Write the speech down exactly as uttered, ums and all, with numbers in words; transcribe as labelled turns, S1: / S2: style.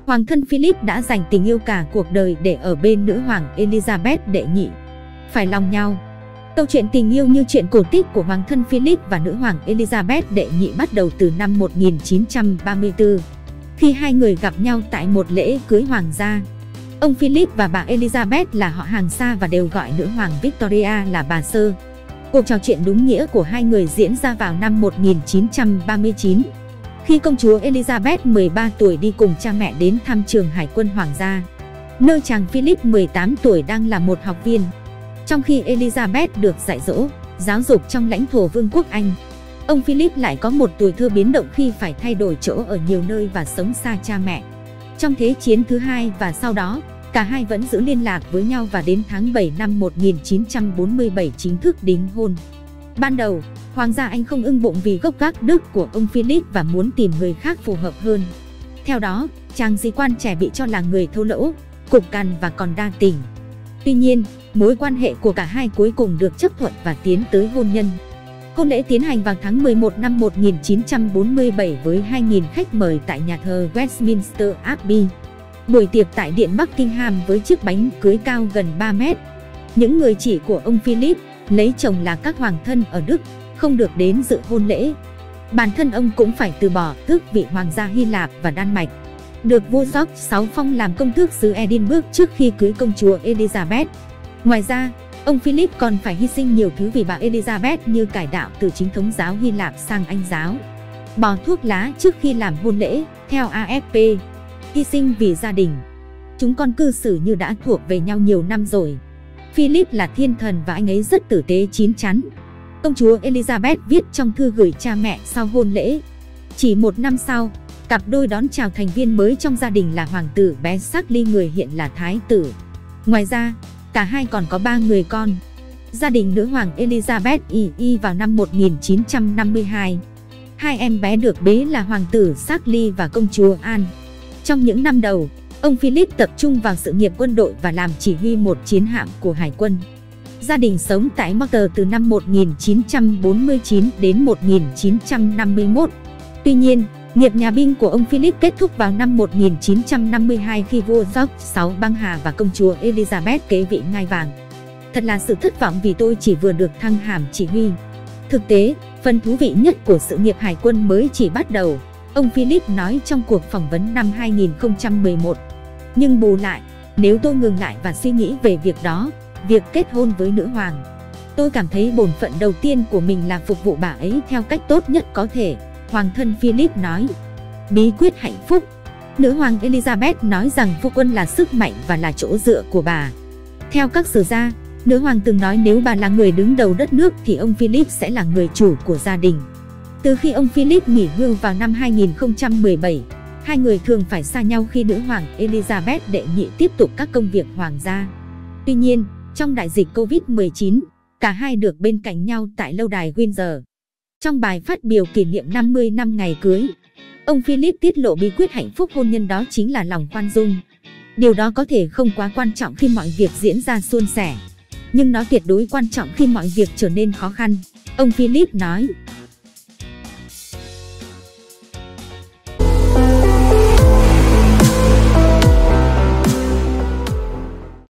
S1: Hoàng thân Philip đã dành tình yêu cả cuộc đời để ở bên nữ hoàng Elizabeth đệ nhị. Phải lòng nhau. Câu chuyện tình yêu như chuyện cổ tích của Hoàng thân Philip và nữ hoàng Elizabeth đệ nhị bắt đầu từ năm một nghìn chín trăm ba mươi tư, khi hai người gặp nhau tại một lễ cưới hoàng gia. Ông Philip và bà Elizabeth là họ hàng xa và đều gọi nữ hoàng Victoria là bà Sơ. Cuộc trò chuyện đúng nghĩa của hai người diễn ra vào năm một nghìn chín trăm ba mươi chín, khi công chúa Elizabeth mười ba tuổi đi cùng cha mẹ đến thăm trường Hải quân Hoàng gia, nơi chàng Philip mười tám tuổi đang là một học viên. Trong khi Elizabeth được dạy dỗ, giáo dục trong lãnh thổ Vương quốc Anh, ông Philip lại có một tuổi thơ biến động khi phải thay đổi chỗ ở nhiều nơi và sống xa cha mẹ. Trong Thế chiến thứ hai và sau đó, cả hai vẫn giữ liên lạc với nhau và đến tháng bảy năm một nghìn chín trăm bốn mươi bảy chính thức đính hôn. Ban đầu, Hoàng gia Anh không ưng bụng vì gốc gác Đức của ông Philip và muốn tìm người khác phù hợp hơn. Theo đó, chàng sĩ quan trẻ bị cho là người thô lỗ, cục cằn và còn đa tình. Tuy nhiên, mối quan hệ của cả hai cuối cùng được chấp thuận và tiến tới hôn nhân. Hôn lễ tiến hành vào tháng mười một năm một nghìn chín trăm bốn mươi bảy với hai nghìn khách mời tại nhà thờ Westminster Abbey. Buổi tiệc tại Điện Buckingham với chiếc bánh cưới cao gần ba mét. Những người chị của ông Philip lấy chồng là các hoàng thân ở Đức, không được đến dự hôn lễ. Bản thân ông cũng phải từ bỏ tước vị hoàng gia Hy Lạp và Đan Mạch, được vua George đệ sáu phong làm công tước xứ Edinburgh trước khi cưới công chúa Elizabeth. Ngoài ra, ông Philip còn phải hy sinh nhiều thứ vì bà Elizabeth, như cải đạo từ chính thống giáo Hy Lạp sang Anh giáo, bỏ thuốc lá trước khi làm hôn lễ, theo a ép pê, hy sinh vì gia đình. Chúng con cư xử như đã thuộc về nhau nhiều năm rồi. Philip là thiên thần và anh ấy rất tử tế chín chắn, công chúa Elizabeth viết trong thư gửi cha mẹ sau hôn lễ. Chỉ một năm sau, cặp đôi đón chào thành viên mới trong gia đình là hoàng tử bé Charles, người hiện là thái tử. Ngoài ra, cả hai còn có ba người con. Gia đình nữ hoàng Elizabeth i i vào năm một nghìn chín trăm năm mươi hai. Hai em bé được bế là hoàng tử Charles và công chúa Anne. Trong những năm đầu, ông Philip tập trung vào sự nghiệp quân đội và làm chỉ huy một chiến hạm của Hải quân. Gia đình sống tại Mortar từ năm một nghìn chín trăm bốn mươi chín đến một nghìn chín trăm năm mươi mốt. Tuy nhiên, nghiệp nhà binh của ông Philip kết thúc vào năm một nghìn chín trăm năm mươi hai khi vua George đệ sáu băng hà và công chúa Elizabeth kế vị ngai vàng. Thật là sự thất vọng vì tôi chỉ vừa được thăng hàm chỉ huy. Thực tế, phần thú vị nhất của sự nghiệp hải quân mới chỉ bắt đầu, ông Philip nói trong cuộc phỏng vấn năm hai nghìn không trăm mười một. Nhưng bù lại, nếu tôi ngừng lại và suy nghĩ về việc đó, việc kết hôn với nữ hoàng, tôi cảm thấy bổn phận đầu tiên của mình là phục vụ bà ấy theo cách tốt nhất có thể, Hoàng thân Philip nói. Bí quyết hạnh phúc. Nữ hoàng Elizabeth nói rằng phu quân là sức mạnh và là chỗ dựa của bà. Theo các sử gia, nữ hoàng từng nói nếu bà là người đứng đầu đất nước thì ông Philip sẽ là người chủ của gia đình. Từ khi ông Philip nghỉ hưu vào năm hai nghìn không trăm mười bảy, hai người thường phải xa nhau khi nữ hoàng Elizabeth đệ nhị tiếp tục các công việc hoàng gia. Tuy nhiên, trong đại dịch Covid mười chín, cả hai được bên cạnh nhau tại lâu đài Windsor. Trong bài phát biểu kỷ niệm năm mươi năm ngày cưới, ông Philip tiết lộ bí quyết hạnh phúc hôn nhân đó chính là lòng khoan dung. Điều đó có thể không quá quan trọng khi mọi việc diễn ra suôn sẻ, nhưng nó tuyệt đối quan trọng khi mọi việc trở nên khó khăn, ông Philip nói.